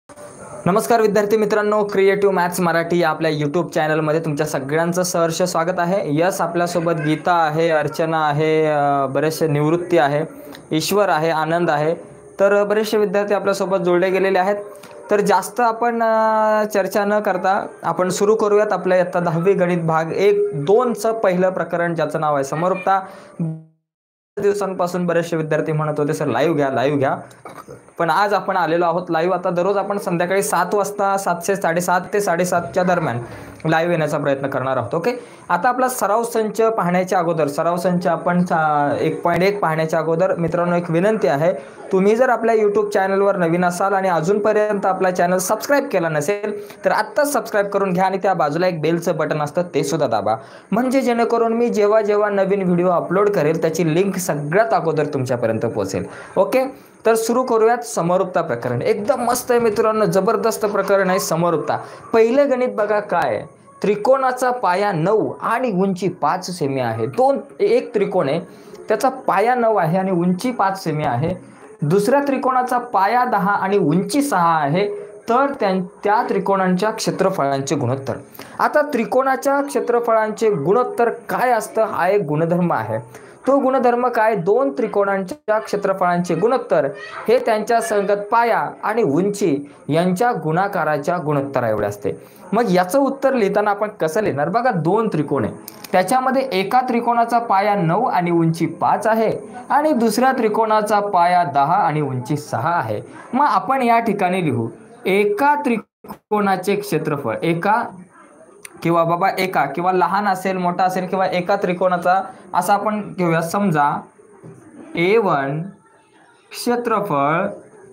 नमस्कार विद्यार्थी मित्रांनो, क्रिएटिव्ह मॅथ्स मराठी या आपल्या यूट्यूब चॅनलमध्ये तुमच्या सगळ्यांचं सहर्ष स्वागत आहे। यस, आपल्यासोबत गीता आहे, अर्चना आहे, बरेचसे निवृत्ती आहे, ईश्वर आहे, आनंद आहे। तर बरेचसे विद्यार्थी आपल्यासोबत जोडले गेलेले आहेत। तर जास्त आपण चर्चा न करता आपण सुरू करूयात आपल्या इयत्ता 10वी गणित भाग 1-2चं पहिलं प्रकरण, ज्याचं नाव आहे समरूपता। दिवसांपासून बरेचसे विद्यार्थी म्हणत होते सर लाईव्ह घ्या, पण आज आपण आलेलो आहोत लाईव्ह। आता दररोज आपण संध्याकाळी 7 वाजता 7:30 ते 7:30च्या दरम्यान लाईव्ह येण्याचा प्रयत्न करणार आहोत। ओके, आता आपला सराव संच पाहण्याच्या अगोदर, सराव संच आपण 1.1 पाहण्याच्या अगोदर मित्रांनो एक विनंती आहे, तुम्ही जर आपल्या यूट्यूब चॅनलवर नवीन असाल आणि अजूनपर्यंत आपला चॅनल सबस्क्राईब केला नसेल तर आत्ताच सबस्क्राईब करून घ्या आणि त्या बाजूला एक बेलचं बटन असतं ते सुद्धा दाबा, म्हणजे जेणेकरून मी जेव्हा नवीन व्हिडिओ अपलोड करेल त्याची लिंक सगळ्यात अगोदर तुमच्यापर्यंत पोहोचेल। ओके, तर सुरू करूयात समरूपता प्रकरण। एकदम मस्त आहे मित्रांनो, जबरदस्त प्रकरण आहे समरूपता। पहिले गणित बघा काय आहे, त्रिकोणाचा पाया 9 आणि उंची 5 सेमी आहे। एक त्रिकोण आहे, त्याचा पाया 9 आहे आणि उंची 5 सेमी आहे। दुसऱ्या त्रिकोणाचा पाया 10 आणि उंची 6 आहे। तर त्या त्रिकोणांच्या क्षेत्रफळांचे गुणोत्तर। आता त्रिकोणाच्या क्षेत्रफळांचे गुणोत्तर काय असतं हा एक गुणधर्म आहे। तो गुणधर्म काय, दोन त्रिकोणांच्या क्षेत्रफळांचे गुणोत्तर हे त्यांच्या संगत पाया आणि उंची यांच्या गुणाकाराच्या गुणोत्तरा एवढे असते। मग याचं उत्तर लिहिताना आपण कसं लिहिणार बघा, दोन त्रिकोण आहे, त्याच्यामध्ये एका त्रिकोणाचा पाया 9 आणि उंची 5 आहे आणि दुसऱ्या त्रिकोणाचा पाया 10 आणि उंची 6 आहे। मग आपण या ठिकाणी लिहू एका त्रिकोणाचे क्षेत्रफळ, एका किंवा लहान असेल मोठा असेल किंवा एका त्रिकोणाचा असा आपण घेऊया, समजा A1 क्षेत्रफळ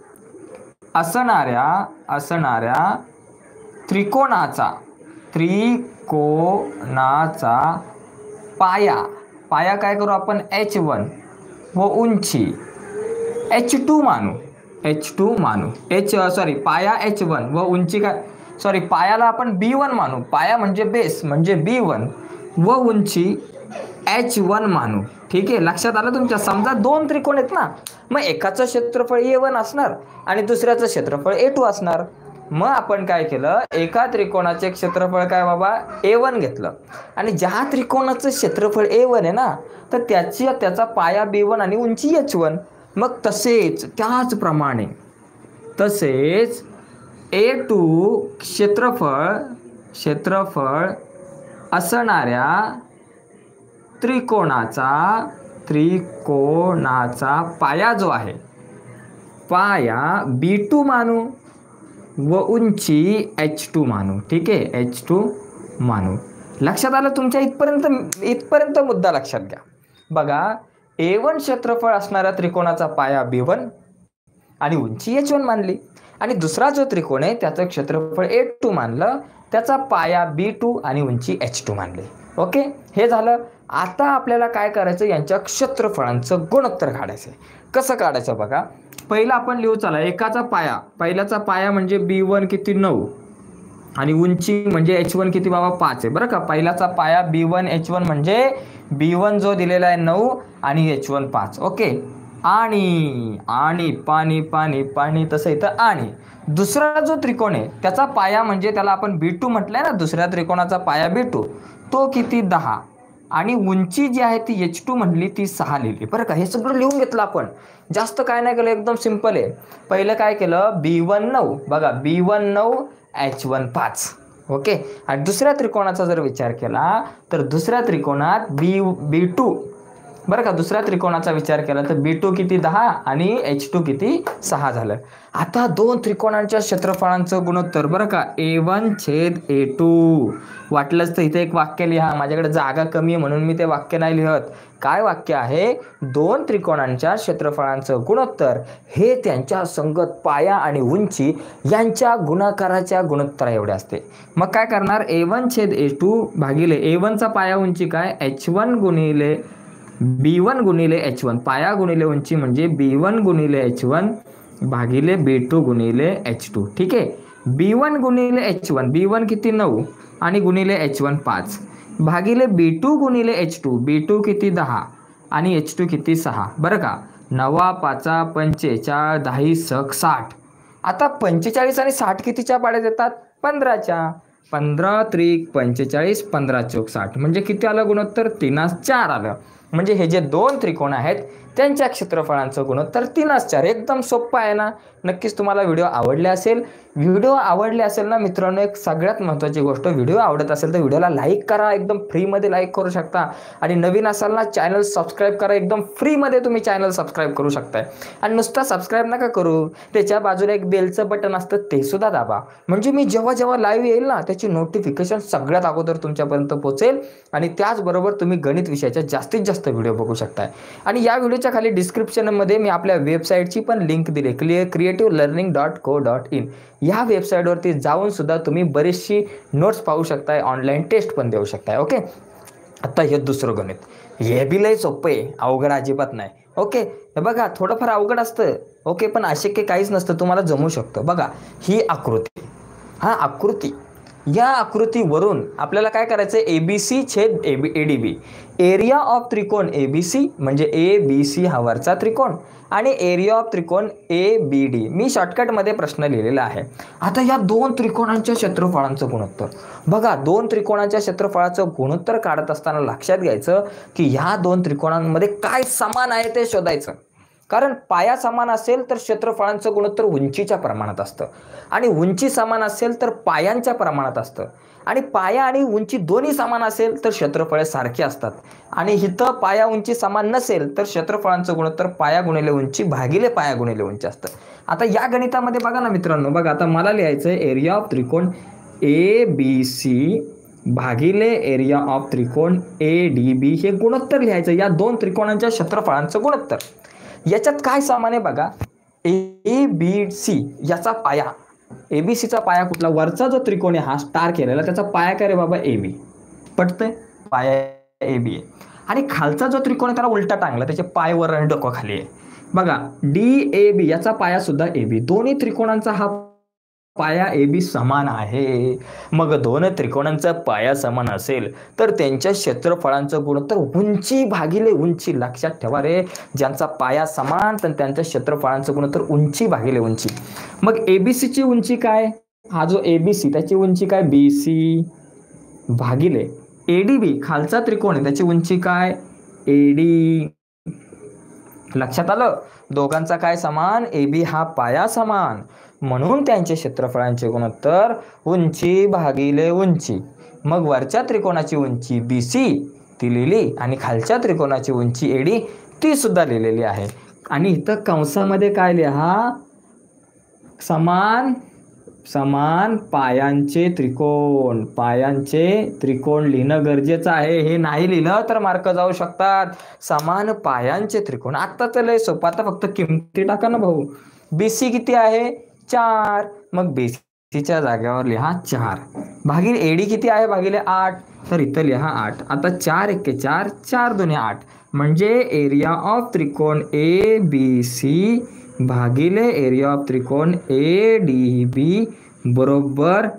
असणाऱ्या त्रिकोणाचा पाया काय करू आपण H1 व उंची H2 मानू, पाया H1 व उंची काय, पायाला आपण B1 मानू, पाया म्हणजे बेस म्हणजे B1 व उंची H1 मानू। ठीक आहे, लक्षात आलं तुमच्या। समजा दोन त्रिकोण आहेत ना, मग एकाचं क्षेत्रफळ A1 असणार आणि दुसऱ्याचं क्षेत्रफळ A2 असणार। मग आपण काय केलं, एका त्रिकोणाचे क्षेत्रफळ काय बाबा A1 घेतलं आणि ज्या त्रिकोणाचं क्षेत्रफळ A1 आहे ना, तर त्याचा पाया B1 आणि उंची H1। मग त्याचप्रमाणे A2 क्षेत्रफळ असणाऱ्या त्रिकोणाचा पाया जो आहे, पाया B2 मानू व उंची H2 मानू। ठीक आहे, H2 मानू। लक्षात आलं तुमच्या? इथपर्यंत मुद्दा लक्षात घ्या। बघा, A1 क्षेत्रफळ असणाऱ्या त्रिकोणाचा पाया B1 आणि उंची H1 मानली आणि दुसरा जो त्रिकोण आहे त्याचं क्षेत्रफळ A2 मानलं, त्याचा पाया B2 आणि उंची H2 मानली। ओके, हे झालं। आता आपल्याला काय करायचं, यांच्या क्षेत्रफळांचं गुणोत्तर काढायचं। कसं काढायचं बघा, पहिला आपण लिहू, चला एकाचा पाया, पहिल्याचा पाया म्हणजे B1 किती 9 आणि उंची म्हणजे H1 किती बाबा 5 आहे बरं का। पहिल्याचा पाया B1 H1 म्हणजे B1 जो दिलेला आहे 9 आणि H1 5। ओके, आणि पाणी तसं इथं। आणि दुसरा जो त्रिकोण आहे त्याचा पाया म्हणजे त्याला आपण B2 म्हटलंय ना, दुसऱ्या त्रिकोणाचा पाया B2 तो किती 10 आणि उंची जी आहे ती H2 म्हणली ती 6 लिहिली बरं का। हे सगळं लिहून घेतलं आपण, जास्त काय नाही केलं, एकदम सिंपल आहे। पहिलं काय केलं, B1 9 बघा, B1 9 H1 5। ओके, आणि दुसऱ्या त्रिकोणाचा जर विचार केला तर दुसऱ्या त्रिकोणात B2 बरं का, दुसऱ्या त्रिकोणाचा विचार केला तर B2 किती 10 आणि H2 किती 6 झालं। आता दोन त्रिकोणांच्या क्षेत्रफळांचं गुणोत्तर बरं का, A1/A2। वाटलंच तर इथे एक वाक्य लिहा, माझ्याकडे जागा कमी आहे म्हणून मी ते वाक्य नाही लिहत। काय वाक्य आहे, दोन त्रिकोणांच्या क्षेत्रफळांचं गुणोत्तर हे त्यांच्या संगत पाया आणि उंची यांच्या गुणाकाराच्या गुणोत्तरा एवढे असते। मग काय करणार, A1/A2 भागिले A1चा पाया उंची काय H1 गुणिले B1 गुणिले H1, पाया गुणिले उंची म्हणजे B1 गुणिले H1 भागिले B2 गुणिले H2। ठीक आहे, B1 गुणिले H1, B1 किती 9 आणि गुणिले H1 5 भागिले B2 गुणिले H2, B2 किती 10 आणि H2 किती 6 बरं का। 9 5 45 10 60 आता 45 आणि 60 कितीच्या पाड्यात येतात? 15च्या. 15 त्रिक 45, 15 चौक 60 म्हणजे किती आलं गुणोत्तर? 3:4 आलं. म्हणजे हे जे दोन त्रिकोण आहेत त्यांच्या क्षेत्रफळांचं गुणोत्तर 3:4. एकदम सोपं आहे ना. नक्कीच तुम्हाला व्हिडिओ आवडले असेल. व्हिडिओ आवडले असेल ना मित्रांनो, एक सगळ्यात महत्त्वाची गोष्ट, व्हिडिओ आवडत असेल तर व्हिडिओला लाईक करा. एकदम फ्रीमध्ये लाईक करू शकता. आणि नवीन असाल ना, चॅनल सबस्क्राईब करा. एकदम फ्रीमध्ये तुम्ही चॅनल सबस्क्राईब करू शकताय. आणि नुसता सबस्क्राईब नका करू, त्याच्या बाजूला एक बेलचं बटन असतं ते सुद्धा दाबा. म्हणजे मी जेव्हा जेव्हा लाईव्ह येईल ना त्याची नोटिफिकेशन सगळ्यात अगोदर तुमच्यापर्यंत पोहोचेल. आणि त्याचबरोबर तुम्ही गणित विषयाच्या जास्तीत जास्त व्हिडिओ बघू शकताय. आणि या व्हिडिओच्या खाली डिस्क्रिप्शनमध्ये मी आपल्या वेबसाईटची पण लिंक दिली, creativelearning.co.in. या वेबसाईटवरती जाऊन सुद्धा तुम्ही बरीचशी नोट्स पाहू शकताय, ऑनलाईन टेस्ट पण देऊ शकताय. ओके. आता हे दुसरं गणित, हे बी लय सोपं आहे, अवघड अजिबात नाही. ओके. हे बघा थोडंफार अवघड असतं. ओके. पण अशक्य काहीच नसतं, तुम्हाला जमू शकतं. बघा ही आकृती, हा आकृती, या आकृतीवरून आपल्याला काय करायचं? ABC छेद ADB. एरिया ऑफ त्रिकोण ABC म्हणजे ABC हा वरचा त्रिकोण आणि एरिया ऑफ त्रिकोण ABD. मी शॉर्टकटमध्ये प्रश्न लिहिलेला आहे. आता या दोन त्रिकोणांच्या क्षेत्रफळांचं गुणोत्तर बघा. दोन त्रिकोणांच्या क्षेत्रफळाचं गुणोत्तर काढत असताना लक्षात घ्यायचं की ह्या दोन त्रिकोणांमध्ये काय समान आहे ते शोधायचं. कारण पाया समान असेल तर क्षेत्रफळांचं गुणोत्तर उंचीच्या प्रमाणात असतं. आणि उंची समान असेल तर पायांच्या प्रमाणात असतं. आणि पाया आणि उंची दोन्ही समान असेल तर क्षेत्रफळे सारखी असतात. आणि इथं पाया उंची समान नसेल तर क्षेत्रफळांचं गुणोत्तर पाया गुणिले उंची भागिले पाया गुणिले उंची असतं. आता या गणितामध्ये बघा ना मित्रांनो, बघा आता मला लिहायचं आहे एरिया ऑफ त्रिकोण ABC भागिले एरिया ऑफ त्रिकोण ADB. हे गुणोत्तर लिहायचं, या दोन त्रिकोणांच्या क्षेत्रफळांचं गुणोत्तर. याच्यात काय समान आहे बघा? ABC याचा पाया, ABCचा पाया कुठला? वरचा जो त्रिकोण आहे हा स्टार केलेला, त्याचा पाया काय रे बाबा? AB. पटतंय? पाया AB आहे. आणि खालचा जो त्रिकोण आहे त्याला उलटा टांगला, त्याचे पाय वर आणि डोकं खाली आहे. बघा DAB याचा पाया सुद्धा AB. दोन्ही त्रिकोणांचा हा पाया AB समान आहे. मग दोन त्रिकोणांचा पाया समान असेल तर त्यांच्या क्षेत्रफळांचं गुणोत्तर उंची भागिले उंची. लक्षात ठेवा रे, ज्यांचा पाया समान तर त्यांच्या क्षेत्रफळांचं गुणोत्तर उंची भागिले उंची. मग ABC ची उंची काय? हा जो ABC त्याची उंची काय? BC भागिले ADB खालचा त्रिकोण आहे त्याची उंची काय? AD. लक्षात आलं? दोघांचा काय समान? AB हा पाया समान, म्हणून त्यांचे क्षेत्रफळांचे गुणोत्तर उंची भागिले उंची. मग वरच्या त्रिकोणाची उंची BC ती लिहिली आणि खालच्या त्रिकोणाची उंची AD ती सुद्धा लिहिलेली आहे. आणि इथं कंसामध्ये काय लिहा? समान समान पायांचे त्रिकोण. पायांचे त्रिकोण लिहिणं गरजेचं आहे. हे नाही लिहिलं तर मार्क जाऊ शकतात. समान पायांचे त्रिकोण. आता तर लय सोपं, आता फक्त किमती टाका ना भाऊ. BC किती आहे? 4. मग BCच्या जागेवर लिहा 4 भागिले AD किती आहे? भागिले 8. तर इथं लिहा 8. आता 4 1 4, 4 2 8. म्हणजे एरिया ऑफ त्रिकोण ABC भागिले एरिया ऑफ त्रिकोण ADB बरोबर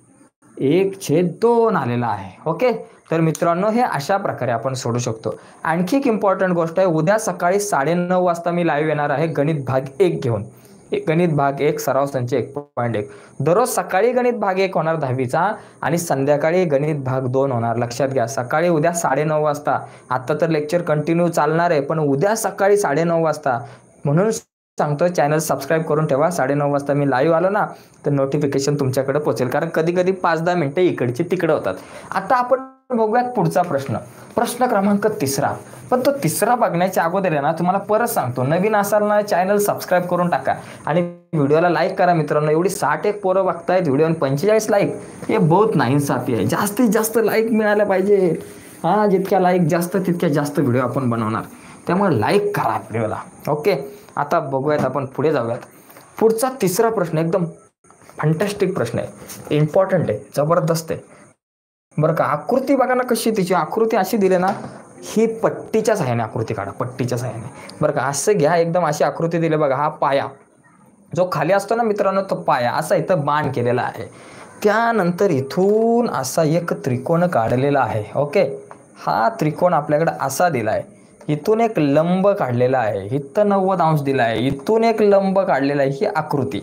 1/2 आलेला आहे. ओके. तर मित्रांनो हे अशा प्रकारे आपण सोडू शकतो. आणखी एक इम्पॉर्टंट गोष्ट आहे, उद्या सकाळी 9:30 वाजता मी लाईव्ह येणार आहे गणित भाग 1 घेऊन. गणित भाग 1 सराव संच 1.1. दररोज सकाळी गणित भाग 1 होणार 10वीचा आणि संध्याकाळी गणित भाग 2 होणार. लक्षात घ्या, सकाळी उद्या 9:30 वाजता. आता तर लेक्चर कंटिन्यू चालणार आहे, पण उद्या सकाळी 9:30 वाजता. म्हणून सांगतो चॅनल सबस्क्राईब करून ठेवा. 9:30 वाजता मी लाईव्ह आलो ना तर नोटिफिकेशन तुमच्याकडे पोहोचेल. कारण कधी कधी 5-10 मिनिटं इकडची तिकडे होतात. आता आपण बघूयात पुढचा प्रश्न, प्रश्न क्रमांक 3. पण तो 3 बघण्याच्या अगोदर आहे ना, तुम्हाला परत सांगतो, नवीन असाल ना चॅनल सबस्क्राईब करून टाका आणि व्हिडिओला लाईक करा मित्रांनो. एवढी 61 पोरं बघतायत व्हिडिओ आणि 45 लाईक, हे बहुत नाइंसाफी आहे. जास्तीत जास्त लाईक मिळायला पाहिजे. हां, जितक्या लाईक जास्त तितक्या जास्त व्हिडिओ आपण बनवणार. त्यामुळे लाईक करा व्हिडिओला. ओके. आता बघूयात, आपण पुढे जाऊयात. पुढचा 3 प्रश्न एकदम फंटॅस्टिक प्रश्न आहे, इम्पॉर्टंट आहे, जबरदस्त आहे बरं का. आकृती बघा ना कशी, तिची आकृती अशी दिली ना, ही पट्टीच्या सहाय्याने आकृती काढा, पट्टीच्या सहाय्याने बरं का. असं घ्या, एकदम अशी आकृती दिली बघा. हा पाया जो खाली असतो ना मित्रांनो, तो पाया असा इथं बाण केलेला आहे. त्यानंतर इथून असा एक त्रिकोण काढलेला आहे. ओके. हा त्रिकोण आपल्याकडे असा दिला आहे. इथून एक लंब काढलेला आहे, इथं 90 अंश दिला आहे, इथून एक लंब काढलेला आहे. ही आकृती.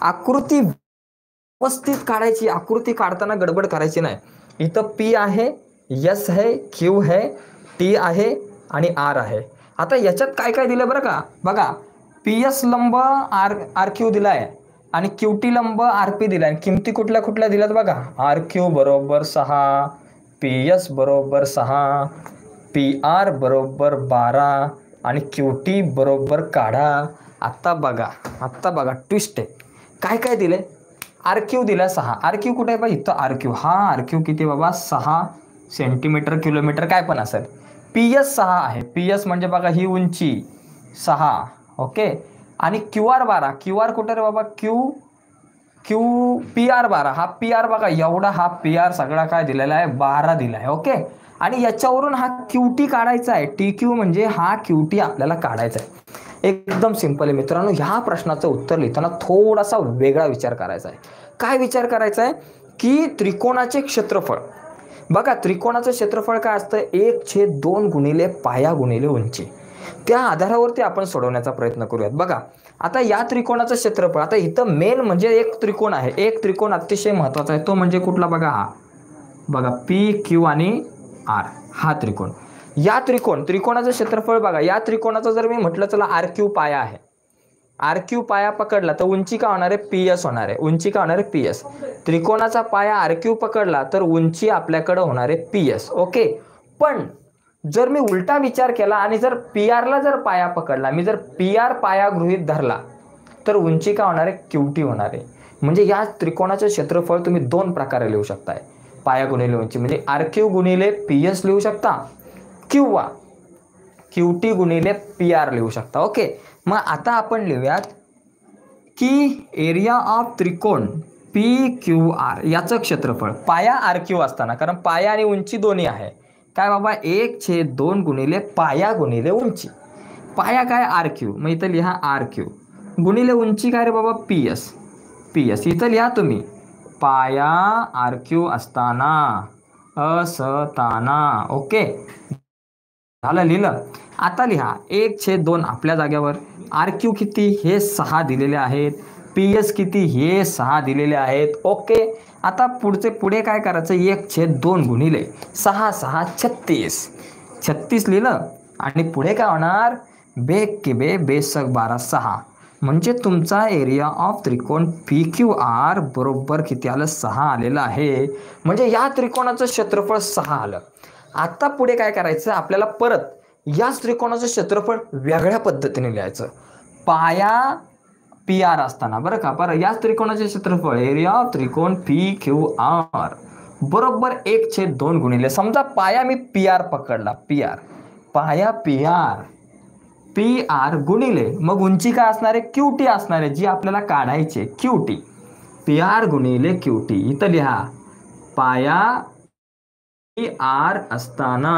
आकृती व्यवस्थित काढायची, आकृती काढताना गडबड करायची नाही. इथं पी आहे, एस आहे, क्यू आहे, टी आहे आणि आर आहे. आता याच्यात काय काय दिलं बरं का, बघा पी एस लंब आर क्यू दिलाय आणि क्यू टी लंब आर पी दिलाय. किमती कुठल्या कुठल्या दिल्यात बघा, आर क्यू बरोबर 6, पी एस बरोबर 6, पी आर बरोबर 12 आणि क्यू टी बरोबर काढा. आत्ता बघा ट्विस्ट आहे. काय काय दिले, आर क्यू दिला 6, आर क्यू कुठे आहे बा, इथं आर क्यू. हा आर क्यू किती बाबा 6 सेंटीमीटर किलोमीटर काय पण असेल. पी एस 6 आहे, पी एस म्हणजे बघा ही उंची 6, ओके. आणि क्यू आर 12, क्यू आर कुठे रे बाबा, क्यू पी आर 12, हा पी आर बघा एवढा, हा पी आर सगळा काय दिलेला आहे 12 दिला आहे, ओके. आणि याच्यावरून हा क्यू टी काढायचा आहे, टी क्यू म्हणजे हा क्यू टी आपल्याला काढायचा आहे. एकदम सिंपल आहे मित्रांनो. ह्या प्रश्नाचं उत्तर लिहिताना थोडासा वेगळा विचार करायचा आहे. काय विचार करायचा आहे की त्रिकोणाचे क्षेत्रफळ, बघा त्रिकोणाचं क्षेत्रफळ काय असतं, 1/2 गुणिले पाया गुणिले उंची. त्या आधारावरती आपण सोडवण्याचा प्रयत्न करूयात. बघा आता या त्रिकोणाचं क्षेत्रफळ, आता इथं मेन म्हणजे एक त्रिकोण आहे, एक त्रिकोण अतिशय महत्वाचा आहे, तो म्हणजे कुठला बघा, हा बघा पी क्यू आणि आर, हा त्रिकोण. या त्रिकोणाचं क्षेत्रफळ बघा, या त्रिकोणाचं जर मी म्हटलं चला आर क्यू पाया आहे, आर क्यू पाया पकडला तर उंची काय होणार आहे, पी एस होणार आहे, उंची काय होणार आहे पी एस. त्रिकोणाचा पाया आर क्यू पकडला तर उंची आपल्याकडे होणार आहे पी एस, ओके. पण जर मी उलटा विचार केला आणि जर पी आरला जर पाया पकडला, मी जर पी आर पाया गृहीत धरला तर उंची काय होणार आहे, क्यू टी होणार आहे. म्हणजे या त्रिकोणाचं क्षेत्रफळ तुम्ही 2 प्रकारे लिहू शकताय, पाया गुणिले उंची, म्हणजे आर क्यू गुणिले पी एस लिहू शकता किंवा क्यू टी गुणिले पी आर लिहू शकता, ओके. मग आता आपण लिहूयात की एरिया ऑफ त्रिकोण पी क्यू आर याचं क्षेत्रफळ पाया आर क्यू असताना, कारण पाया आणि उंची दोन्ही आहे, काय बाबा 1/2 गुणिले पाया गुणिले उंची. पाया काय आर क्यू, मग इथं लिहा आर क्यू गुणिले उंची काय रे बाबा पी एस, पी एस इथं लिहा तुम्ही पाया आर क्यू असताना ओके झालं, लिहिलं. आता लिहा 1/2 आपल्या जाग्यावर, आर क्यू किती हे 6 दिलेले आहेत, पी एस किती हे 6 दिलेले आहेत, ओके. आता पुढे काय करायचं, 1/2 गुणिले 6 6 36 लिहिलं आणि पुढे काय होणार, बेक के बे बेसक 12 6, म्हणजे तुमचा एरिया ऑफ त्रिकोण पी क्यू आर बरोबर किती आलं 6 आलेलं आहे. म्हणजे या त्रिकोणाचं क्षेत्रफळ 6 आलं. आता पुढे काय करायचं, आपल्याला परत याच त्रिकोणाचं क्षेत्रफळ वेगळ्या पद्धतीने लिहायचं, पाया पी आर असताना बरं का. परत याच त्रिकोणाचे क्षेत्रफळ एरिया ऑफ त्रिकोण पी क्यू आर बरोबर 1/2 गुणिले, समजा पाया मी पी आर पकडला, पी आर पाया पी आर गुणिले मग उंची काय असणार आहे, क्यू टी असणार आहे, जी आपल्याला काढायची क्यू टी, पी आर गुणिले क्यू टी. इथं लिहा पाया पी आर असताना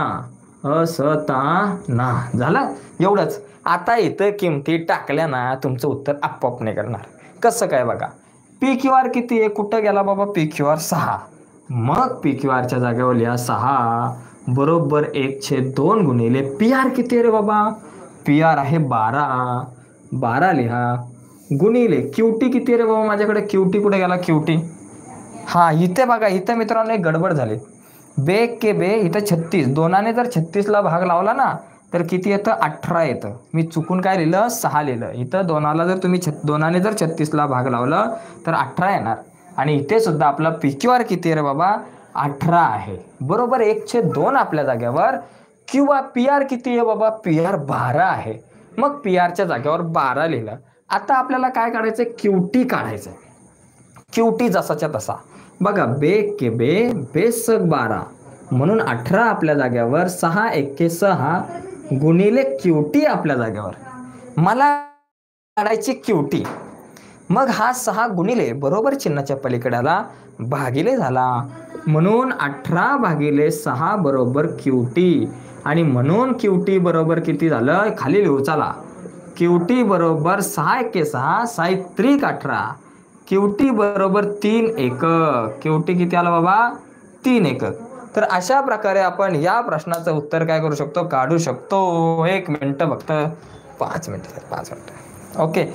झालं एवढंच. आता इथं किमती टाकल्या ना तुमचं उत्तर आपोआप नाही करणार. कसं काय बघा, पी क्यू आर किती आहे, कुठं गेला बाबा पी क्यू आर 6, मग पी क्यू आरच्या जागेवर लिहा 6 बरोबर 1/2 गुणिले पी आर किती आहे रे बाबा, पी आर आहे 12 लिहा गुणिले क्यू टी किती आहे रे बाबा, माझ्याकडे क्यू टी कुठे गेला, क्यू टी हा इथे बघा, इथं मित्रांनो एक गडबड झाली, बेक के बे इथं 36, दोनाने जर 36ला भाग लावला ना तर किती येतं 18 येतं. मी चुकून काय लिहिलं 6 लिहिलं, इथं दोनाला जर तुम्ही दोनाने जर 36ला भाग लावलं तर 18 येणार. आणि इथे सुद्धा आपला पी क्यू आर किती आहे रे बाबा 18 आहे, बरोबर 1/2 आपल्या जाग्यावर. किंवा पी आर किती आहे बाबा, पी आर 12 आहे, मग पी आरच्या जाग्यावर 12 लिहिलं. आता आपल्याला काय काढायचं, क्यू टी काढायचं. क्यू टी जसाच्या तसा बघा, बेक के बे बेसक 12 म्हणून 18 आपल्या जाग्यावर, 6 1 6 गुणिले क्यू टी आपल्या जाग्यावर. मला काढायची क्यू टी, मग हा 6 गुणिले बरोबर चिन्हाच्या पलीकड्याला भागिले झाला, म्हणून 18 भागिले 6 बरोबर क्यू टी. आणि म्हणून क्यू टी बरोबर किती झालं, खाली लिहू चला, क्यू टी बरोबर 6 1 6 6 3 18, क्यू टी बरोबर 3 एकक, क्यू टी किती आला बाबा 3 एकक. तर अशा प्रकारे आपण या प्रश्नाचं उत्तर काय करू शकतो, काढू शकतो. 1 मिनिट फक्त 5 मिनिट, ओके.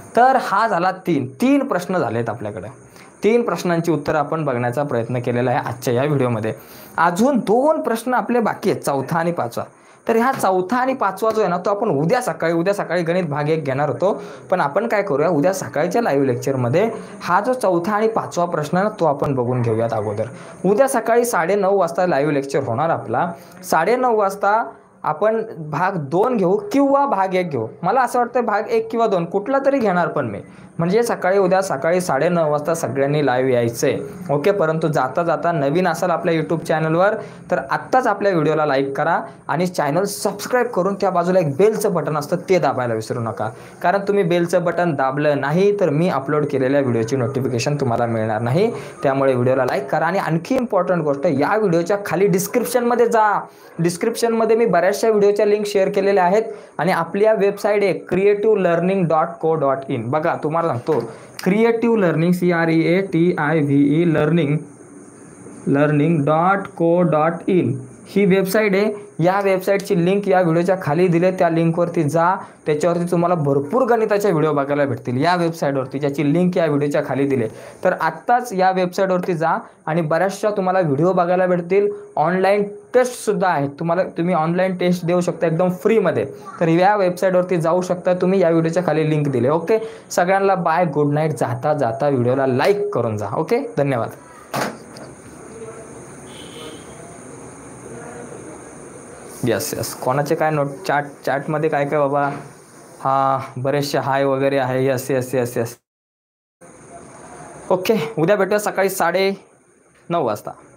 तर हा झाला 3 प्रश्न झालेत आपल्याकडे. 3 प्रश्नांची उत्तरं आपण बघण्याचा प्रयत्न केलेला आहे आजच्या या व्हिडिओमध्ये. अजून 2 प्रश्न आपले बाकी आहेत, 4था आणि 5वा. तर ह्या 4था आणि 5वा जो आहे ना, तो आपण उद्या सकाळी गणित भाग 1 घेणार होतो. पण आपण काय करूया, उद्या सकाळच्या लाईव्ह लेक्चरमध्ये हा जो 4था आणि 5वा प्रश्न आहे ना, तो आपण बघून घेऊयात अगोदर. उद्या सकाळी 9:30 वाजता लाईव्ह लेक्चर होणार आपला. 9:30 वाजता आपण भाग 2 घेऊ किंवा भाग 1 घेऊ. मला असं वाटतं भाग 1 किंवा 2 कुठला तरी घेणार पण मी. म्हणजे उद्या सकाळी 9:30 वाजता सगळ्यांनी लाईव्ह यायचंय. ओके. परंतु जाता जाता नवीन असाल आपल्या यूट्यूब चॅनलवर तर आत्ताच आपल्या व्हिडिओला लाईक करा आणि चॅनल सबस्क्राईब करून त्या बाजूला एक बेलचं बटन असतं ते दाबायला विसरू नका. कारण तुम्ही बेलचं बटन दाबलं नाही तर मी अपलोड केलेल्या व्हिडिओची नोटिफिकेशन तुम्हाला मिळणार नाही. त्यामुळे व्हिडिओला लाईक करा. आणि आणखी इम्पॉर्टंट गोष्ट, या व्हिडिओच्या खाली डिस्क्रिप्शनमध्ये जा. डिस्क्रिप्शनमध्ये मी बऱ्याचशा व्हिडिओच्या लिंक शेअर केलेल्या आहेत आणि आपल्या वेबसाईट आहे creativelearning.co.in. बघा तुम्हाला सांगतो, क्रिएटिव्ह लर्निंग CREATIVE learning.co.in ही वेबसाईट आहे. या वेबसाईटची लिंक या व्हिडिओच्या खाली दिले, त्या लिंकवरती जा. त्याच्यावरती तुम्हाला भरपूर गणिताचे व्हिडिओ बघायला भेटतील या वेबसाईटवरती, ज्याची लिंक या व्हिडिओच्या खाली दिले. तर आत्ताच या वेबसाईटवरती जा आणि बऱ्याचशा तुम्हाला व्हिडिओ बघायला भेटतील. ऑनलाईन टेस्टसुद्धा आहेत, तुम्ही ऑनलाईन टेस्ट देऊ शकता एकदम फ्रीमध्ये. तर या वेबसाईटवरती जाऊ शकता तुम्ही, या व्हिडिओच्या खाली लिंक दिले. ओके. सगळ्यांना बाय, गुड नाईट. जाता जाता व्हिडिओला लाईक करून जा. ओके, धन्यवाद. यस कोणाचे काय नोट चॅटमध्ये काय बाबा, बरेचसे हाय वगैरे आहे. यस. ओके, उद्या भेटूया सकाळी 9:30 वाजता.